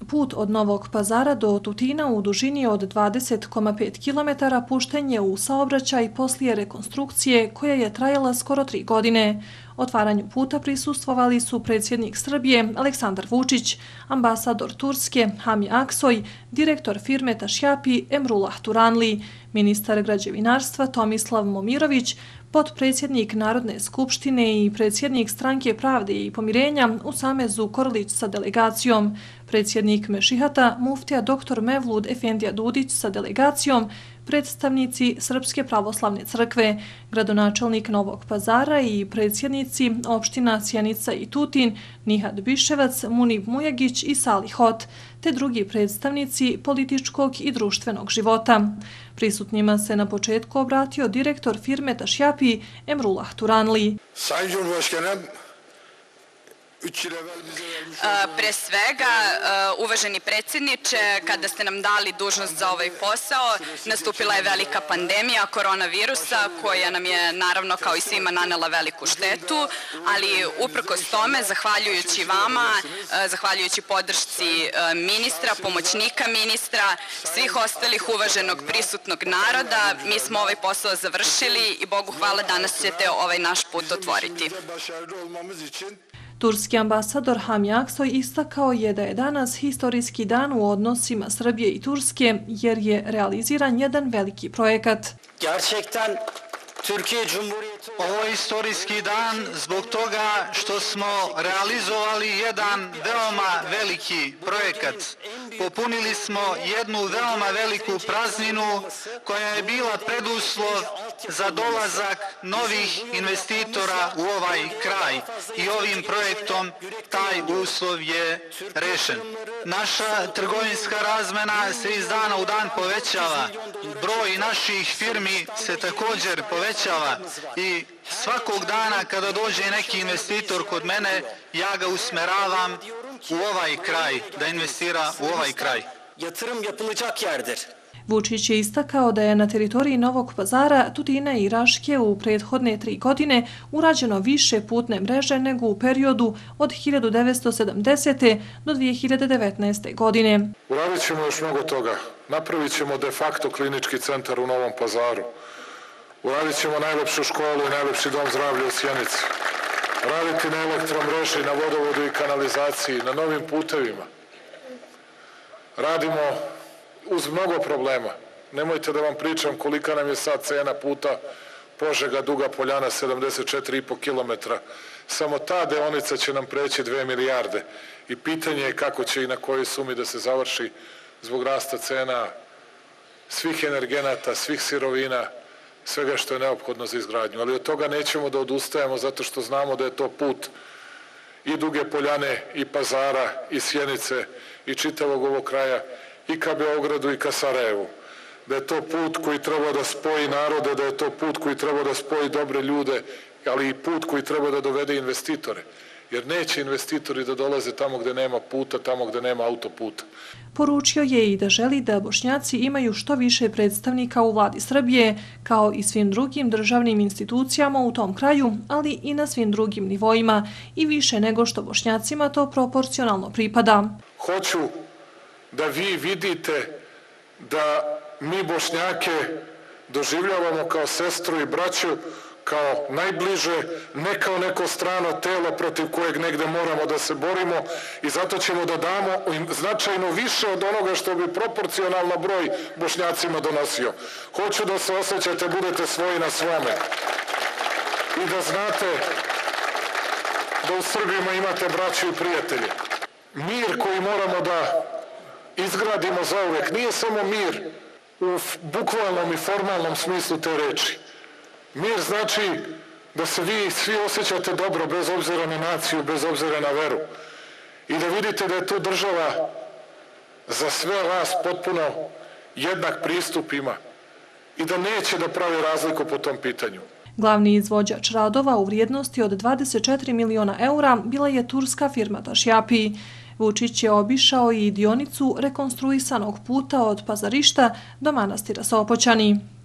Put od Novog Pazara do Tutina u dužini od 20,5 km pušten je u saobraćaj poslije rekonstrukcije koja je trajala skoro 3 godine. Otvaranju puta prisustvovali su predsjednik Srbije Aleksandar Vučić, ambasador Turske Hami Aksoy, direktor firme Tašjapi Emrullah Turanli, ministar građevinarstva Tomislav Momirović, potpredsjednik Narodne skupštine i predsjednik Stranke pravde i pomirenja Usame Zukorlić sa delegacijom, predsjednik Mešihata muftija dr. Mevlud Efendija Dudić sa delegacijom, predstavnici Srpske pravoslavne crkve, gradonačelnik Novog Pazara i predsjednici opština Sjenica i Tutin, Nihat Biševac, Munib Mujagić i Salih Hot, te drugi predstavnici političkog i društvenog života. Prisutnima se na početku obratio direktor firme Tašjapi Emrullah Turanli. Pre svega, uvaženi predsjedniče, kada ste nam dali dužnost za ovaj posao, nastupila je velika pandemija koronavirusa koja nam je naravno kao i svima nanela veliku štetu, ali uprkos tome, zahvaljujući vama, zahvaljujući podršci ministra, pomoćnika ministra, svih ostalih uvaženog prisutnog naroda, mi smo ovaj posao završili i Bogu hvala danas ćete ovaj naš put otvoriti. Turski ambasador Hami Aksoy istakao je da je danas historijski dan u odnosima Srbije i Turske jer je realiziran jedan veliki projekat. Ovo je historijski dan zbog toga što smo realizovali jedan veoma veliki projekat. Popunili smo jednu veoma veliku prazninu koja je bila preduslov za dolazak novih investitora u ovaj kraj i ovim projektom taj uslov je rešen. Naša trgovinska razmena se iz dana u dan povećava, broj naših firmi se također povećava i svakog dana kada dođe neki investitor kod mene, ja ga usmeravam u ovaj kraj, da investira u ovaj kraj. Vučić je istakao da je na teritoriji Novog Pazara, Tutina i Raške u prethodne 3 godine urađeno više putne mreže nego u periodu od 1970. do 2019. godine. Uradit ćemo još mnogo toga. Napravit ćemo de facto klinički centar u Novom Pazaru. Uradit ćemo najlepšu školu i najlepši dom zdravlja u Sjenici. Raditi na elektromreži, na vodovodu i kanalizaciji, na novim putevima. Radimo uz mnogo problema. Nemojte da vam pričam kolika nam je sad cena puta Požega Duga Poljana 74,5 km. Samo ta deonica će nam preći 2 milijarde. I pitanje je kako će i na kojoj sumi da se završi zbog rasta cena svih energenata, svih sirovina, svega što je neophodno za izgradnju. Ali od toga nećemo da odustajemo zato što znamo da je to put i Duge Poljane, i Pazara, i Sjenice, i čitavog ovog kraja, i ka Beogradu, i ka Sarajevu. Da je to put koji treba da spoji narode, da je to put koji treba da spoji dobre ljude, ali i put koji treba da dovede investitore. Jer neće investitori da dolaze tamo gde nema puta, tamo gde nema autoputa. Poručio je i da želi da Bošnjaci imaju što više predstavnika u vladi Srbije, kao i svim drugim državnim institucijama u tom kraju, ali i na svim drugim nivoima, i više nego što Bošnjacima to proporcionalno pripada. Hoću da vi vidite da mi Bošnjake doživljavamo kao sestru i braću, kao najbliže, ne kao neko strano telo protiv kojeg negde moramo da se borimo i zato ćemo da damo značajno više od onoga što bi proporcionalno broj Bošnjacima donosio. Hoću da se osjećate, budete svoji na svome i da znate da u Srbima imate braću i prijatelje. Mir koji moramo da izgradimo zauvek nije samo mir u bukvalnom i formalnom smislu te reči. Mir znači da se vi svi osjećate dobro bez obzira na naciju, bez obzira na veru. I da vidite da je tu država za sve vas potpuno jednak pristup ima i da neće da pravi razliku po tom pitanju. Glavni izvođač radova u vrijednosti od 24 miliona eura bila je turska firma Tašjapi. Vučić je obišao i dionicu rekonstruisanog puta od Pazarišta do manastira Sopoćani.